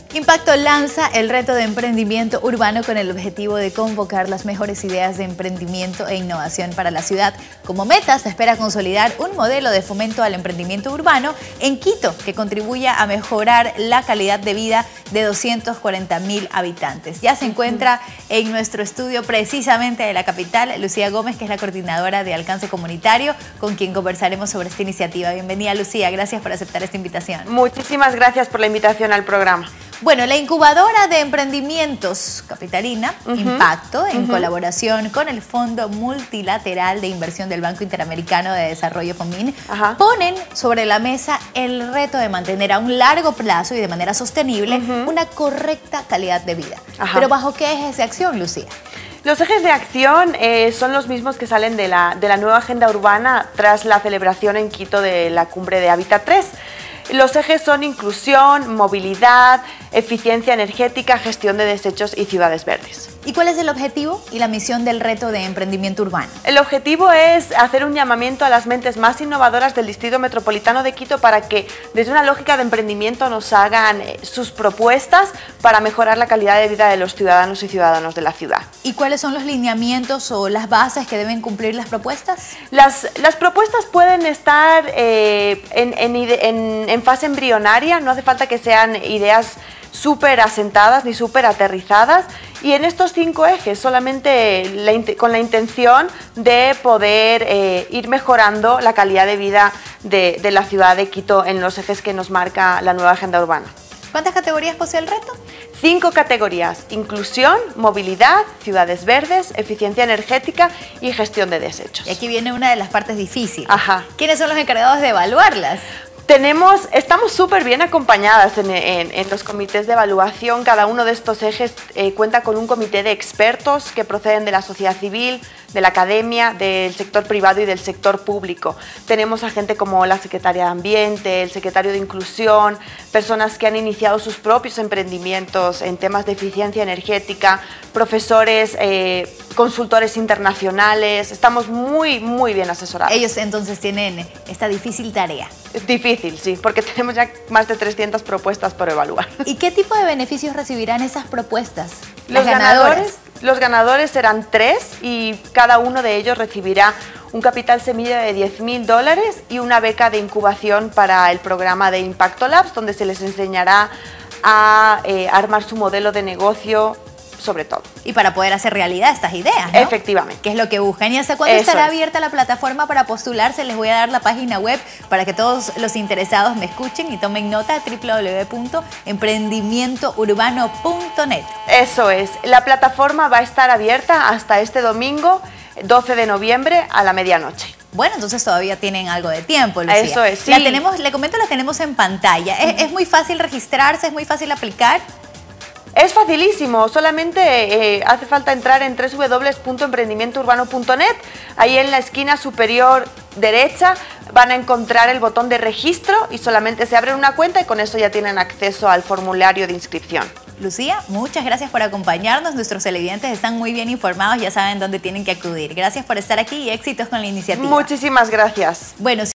Impacto lanza el reto de emprendimiento urbano con el objetivo de convocar las mejores ideas de emprendimiento e innovación para la ciudad. Como meta, se espera consolidar un modelo de fomento al emprendimiento urbano en Quito que contribuya a mejorar la calidad de vida de 240.000 habitantes. Ya se encuentra en nuestro estudio precisamente de la capital, Lucía Gómez, que es la coordinadora de alcance comunitario, con quien conversaremos sobre esta iniciativa. Bienvenida, Lucía, gracias por aceptar esta invitación. Muchísimas gracias por la invitación al programa. Bueno, la incubadora de emprendimientos capitalina, Impacto, en colaboración con el Fondo Multilateral de Inversión del Banco Interamericano de Desarrollo, FOMIN, ponen sobre la mesa el reto de mantener a un largo plazo y de manera sostenible una correcta calidad de vida. Pero ¿bajo qué ejes de acción, Lucía? Los ejes de acción son los mismos que salen de la nueva agenda urbana tras la celebración en Quito de la cumbre de Hábitat 3. Los ejes son inclusión, movilidad, eficiencia energética, gestión de desechos y ciudades verdes. ¿Y cuál es el objetivo y la misión del reto de emprendimiento urbano? El objetivo es hacer un llamamiento a las mentes más innovadoras del Distrito Metropolitano de Quito para que desde una lógica de emprendimiento nos hagan sus propuestas para mejorar la calidad de vida de los ciudadanos y ciudadanas de la ciudad. ¿Y cuáles son los lineamientos o las bases que deben cumplir las propuestas? Las propuestas pueden estar en fase embrionaria, no hace falta que sean ideas súper asentadas ni súper aterrizadas, y en estos 5 ejes solamente con la intención de poder ir mejorando la calidad de vida de la ciudad de Quito en los ejes que nos marca la nueva agenda urbana. ¿Cuántas categorías posee el reto? 5 categorías: inclusión, movilidad, ciudades verdes, eficiencia energética y gestión de desechos. Y aquí viene una de las partes difíciles. ¿Quiénes son los encargados de evaluarlas? Estamos súper bien acompañadas en los comités de evaluación. Cada uno de estos ejes cuenta con un comité de expertos que proceden de la sociedad civil, de la academia, del sector privado y del sector público. Tenemos a gente como la secretaria de Ambiente, el secretario de Inclusión, personas que han iniciado sus propios emprendimientos en temas de eficiencia energética, profesores, consultores internacionales. Estamos muy bien asesorados. Ellos entonces tienen esta difícil tarea. Es difícil, sí, porque tenemos ya más de 300 propuestas por evaluar. ¿Y qué tipo de beneficios recibirán esas propuestas? Los ganadores serán 3 y cada uno de ellos recibirá un capital semilla de $10.000 y una beca de incubación para el programa de Impacto Labs, donde se les enseñará a armar su modelo de negocio, sobre todo. Y para poder hacer realidad estas ideas, ¿no? Efectivamente. ¿Qué es lo que buscan? ¿Y hasta cuándo estará abierta la plataforma para postularse? Les voy a dar la página web para que todos los interesados me escuchen y tomen nota: www.emprendimientourbano.net. Eso es. La plataforma va a estar abierta hasta este domingo, 12 de noviembre, a la medianoche. Bueno, entonces todavía tienen algo de tiempo, Lucía. Eso es, sí. Le comento, la tenemos en pantalla. ¿Es muy fácil registrarse? ¿Es muy fácil aplicar? Es facilísimo, solamente hace falta entrar en www.emprendimientourbano.net. Ahí en la esquina superior derecha van a encontrar el botón de registro y solamente se abre una cuenta y con eso ya tienen acceso al formulario de inscripción. Lucía, muchas gracias por acompañarnos. Nuestros televidentes están muy bien informados, ya saben dónde tienen que acudir. Gracias por estar aquí y éxitos con la iniciativa. Muchísimas gracias. Bueno,